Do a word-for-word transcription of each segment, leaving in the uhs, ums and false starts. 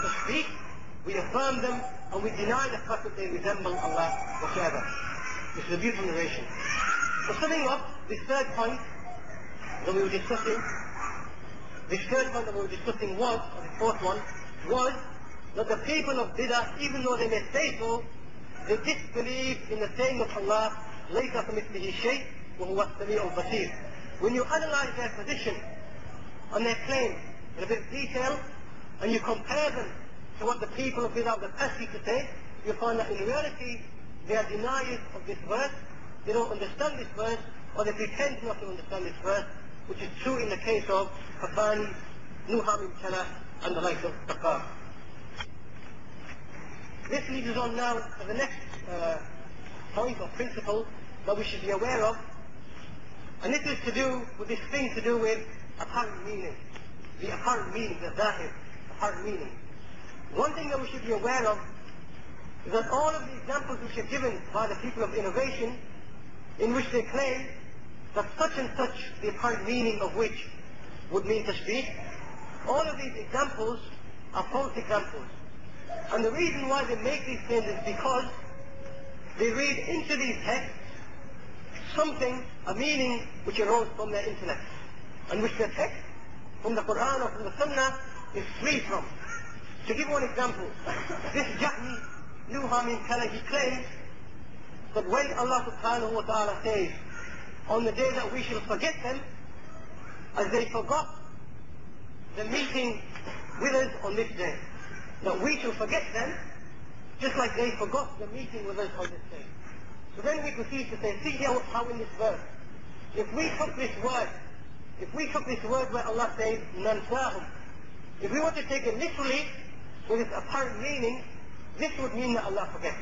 tashbih, we affirm them, and we deny the fact that they resemble Allah whatsoever. This is a beautiful narration. So summing up, this third point that we were discussing, this third point that we were discussing was, or the fourth one, was that the people of Bid'ah, even though they may say so, they disbelieve in the saying of Allah, لَيْسَ كَمِثْلِهِ شَيْءٌ وَهُوَ السَّمِيعُ الْبَصِيرُ. When you analyze their position and their claims in a bit of detail, and you compare them to what the people of Bid'ah, the past used to say, you find that in reality, they are deniers of this verse, they don't understand this verse, or they pretend not to understand this verse, which is true in the case of Qabbani, Nuham ibn Kala, and the likes of Taqar. This leads us on now to the next uh, point or principle that we should be aware of, and this is to do with this thing to do with apparent meaning, the apparent meaning, the zahir, apparent meaning. One thing that we should be aware of is that all of the examples which are given by the people of innovation, in which they claim that such and such, the apparent meaning of which would mean tashbih, all of these examples are false examples. And the reason why they make these claims is because they read into these texts something, a meaning which arose from their intellect, and which the text from the Quran or from the Sunnah is free from. To give one example, this Jahmi, Nuham ibn Kala, he claims that when Allah subhanahu wa ta'ala says, on the day that we shall forget them, as they forgot the meeting with us on this day, that we shall forget them, just like they forgot the meeting with us on this day. So then we proceed to say, see here how in this verse, if we took this word, if we took this word where Allah says, nansahum, if we were to take it literally, with its apparent meaning, this would mean that Allah forgets.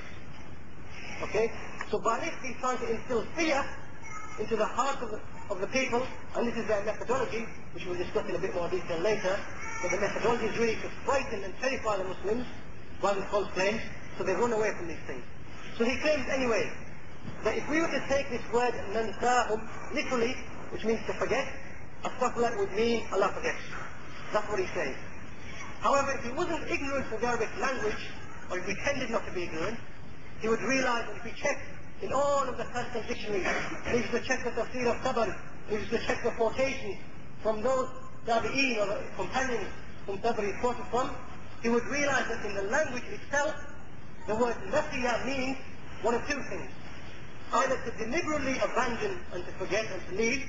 Okay? So by this he's trying to instill fear into the heart of the, of the people, and this is their methodology, which we'll discuss in a bit more detail later, but the methodology is really to frighten and terrify the Muslims by these false claims, so they run away from these things. So he claims anyway, that if we were to take this word nansahum literally, which means to forget, astaghfirullah would mean Allah forgets. That's what he says. However, if he wasn't ignorant of the Arabic language, or he pretended not to be ignorant, he would realize that if he checked in all of the classical dictionaries, and he used to check the tafsir of Tabari, he used to check the quotations from those tabi'een or the companions whom Tabari quoted from, he would realize that in the language itself, the word nasiya means one of two things. Either to deliberately abandon and to forget and to leave,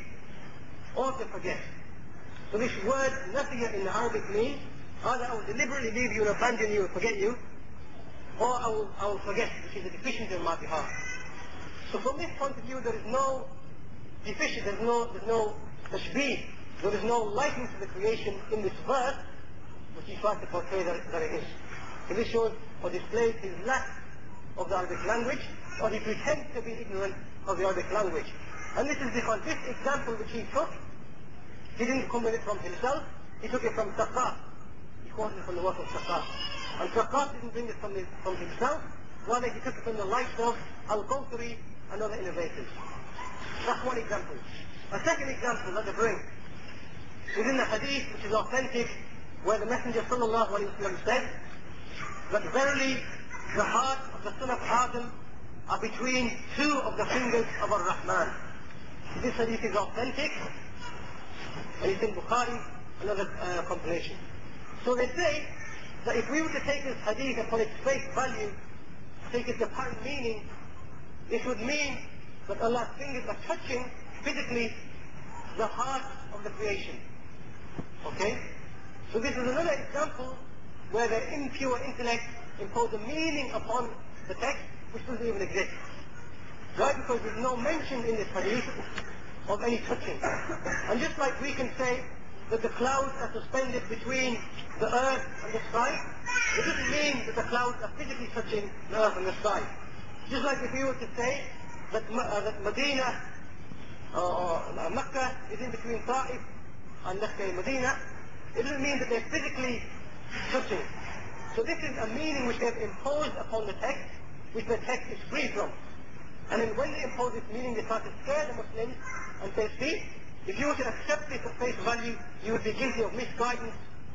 or to forget. So this word nasiya in the Arabic means, either I will deliberately leave you and abandon you and forget you, or I will, I will forget, which is a deficiency on my behalf. So from this point of view, there is no deficiency, there is no, there is no tashbih, there is no likeness to the creation in this verse, which he tries to portray that, that it is. So this shows or displays his lack of the Arabic language, or he pretends to be ignorant of the Arabic language. And this is because this example which he took, he didn't come with it from himself, he took it from Taqar. He quoted it from the work of Taqar. And Taqar didn't bring it from, the, from himself, rather he took it from the likes of Al-Qawthari and other innovators. That's one example. A second example that they bring is in the hadith which is authentic, where the Messenger sallallahu alayhi wa sallam said that verily the heart of the son of Adam are between two of the fingers of Ar-Rahman. This hadith is authentic, and it's in Bukhari, another uh, compilation. So they say that if we were to take this hadith upon its face value, take its apparent meaning, it would mean that Allah's fingers are touching physically the heart of the creation. Okay? So this is another example where the impure intellect impose a meaning upon the text which doesn't even exist. Why? Because there's no mention in this hadith of any touching. And just like we can say that the clouds are suspended between the earth and the sky, it doesn't mean that the clouds are physically touching the earth and the sky. Just like if you were to say that, uh, that Medina uh, or uh, Mecca is in between Ta'if and let's say Medina, it doesn't mean that they're physically touching. So this is a meaning which they have imposed upon the text, which the text is free from. And then when they impose this meaning, they try to scare the Muslims and say, see, if you were to accept this at face value, you would be guilty of misguidance,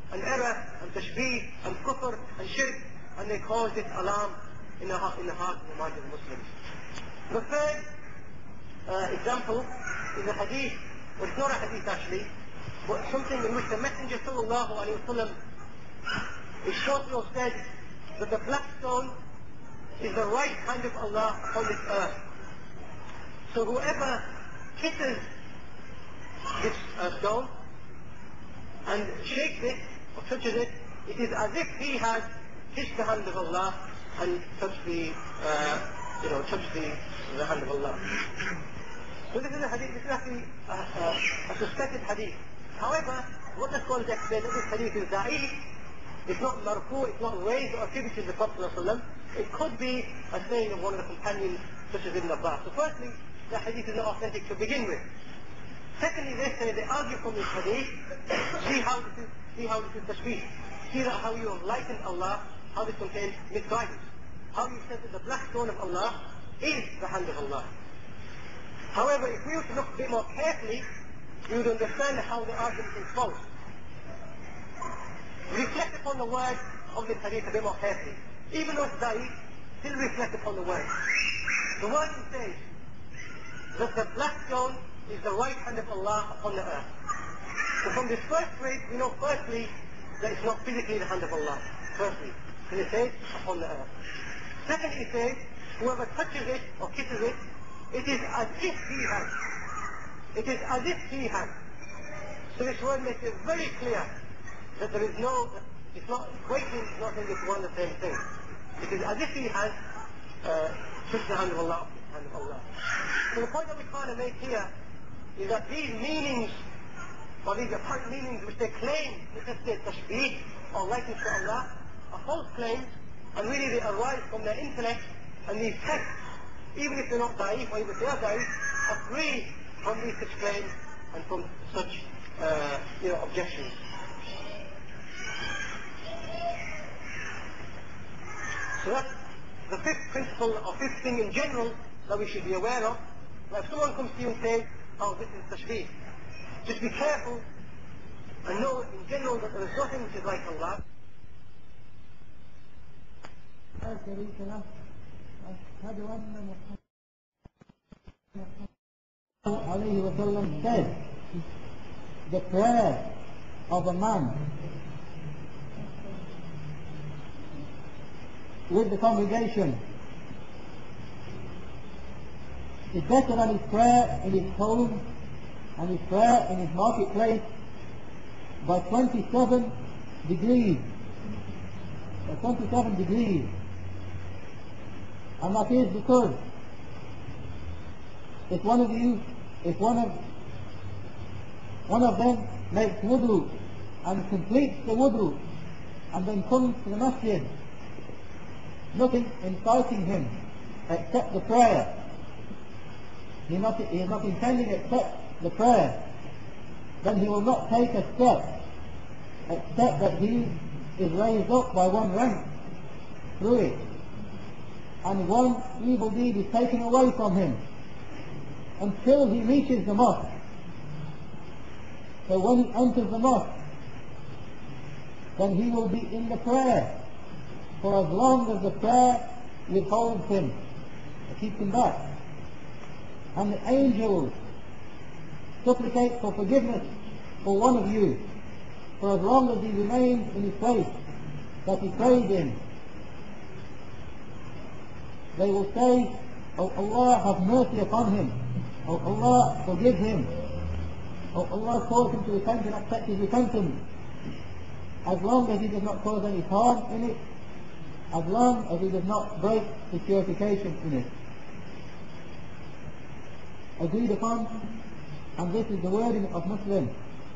and error and tashbih and kufr and shirk, and they cause this alarm in the heart, in the heart and the mind of the Muslims. The third uh, example is a hadith, well it's not a hadith actually, but something in which the Messenger sallallahu alayhi wa sallam is shortly or said that the black stone is the right hand of Allah upon this earth. So whoever kisses this uh, stone and shakes it or touches it, it is as if he has kissed the hand of Allah and touched the, uh, you know, touched the, the hand of Allah. So this is a hadith, this is actually a, a, a suspected hadith. However, what the scholars explain that this hadith is da'if, it's not marfu, it's not raised or attributed to the Prophet ﷺ. It could be a saying of one of the companions, such as Ibn Abbas. So firstly, the hadith is not authentic to begin with. Secondly, they say, they argue from this hadith, see how this is, see how this is tashbih. See that how you have likened Allah, how this contains misguidance. How you said that the black stone of Allah is the hand of Allah. However, if we were to look a bit more carefully, we would understand how the argument is false. Reflect upon the words of this hadith a bit more carefully. Even though it's da'if, still reflect upon the words. The word says that the black stone is the right hand of Allah upon the earth. So from this first phrase, we know firstly that it's not physically the hand of Allah. Firstly, because it says upon the earth. Secondly, it says whoever touches it or kisses it, it is as if he has. It is as if he has. So this word makes it very clear that there is no, it's not equating, it's not saying it's one and the same thing. It is as if he has uh, touched the hand of Allah, the hand of Allah. So the point that we're trying to make here is that these meanings, or these apparent meanings which they claim necessitate tashbih or likeness to Allah, are false claims, and really they arise from their intellect, and these texts, even if they're not da'if or even if they are da'if, are free from these such claims and from such uh, you know, objections. So that's the fifth principle or fifth thing in general that we should be aware of. Now if someone comes to you and says, oh, this is tashbih, just be careful and know in general that there is nothing which is like Allah. alayhi wa sallam said, the prayer of a man with the congregation is better than his prayer in his home and his prayer in his marketplace by twenty-seven degrees. By twenty-seven degrees. And that is because if one of you, if one of one of them makes wudu and completes the wudu and then comes to the masjid, nothing inciting him except the prayer. He is not, he is not intending except the prayer. Then he will not take a step except that he is raised up by one rank through it, and one evil deed is taken away from him until he reaches the mosque. So when he enters the mosque, then he will be in the prayer for as long as the prayer withholds him, it keeps him back. And the angels supplicate for forgiveness for one of you for as long as he remains in his place that he prays in. They will say, "Oh Allah, have mercy upon him. Oh Allah, forgive him. Oh Allah, cause him to repent and accept his repentance." As long as he does not cause any harm in it, as long as he does not break his purification in it. Agreed upon, and this is the wording of Muslim.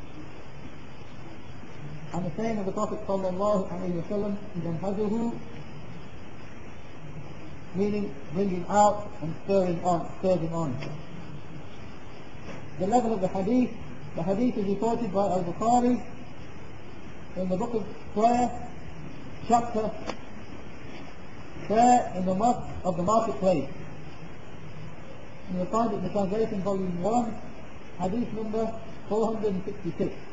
And the saying of the Prophet sallallahu alayhi wa sallam, "Yanhazuhu," meaning bringing out and stirring on, stirring on. The level of the hadith, the hadith is reported by Al-Bukhari in the book of prayer, chapter prayer in the mosque of the marketplace. And you'll find it in the translation volume one, hadith number four hundred sixty-six.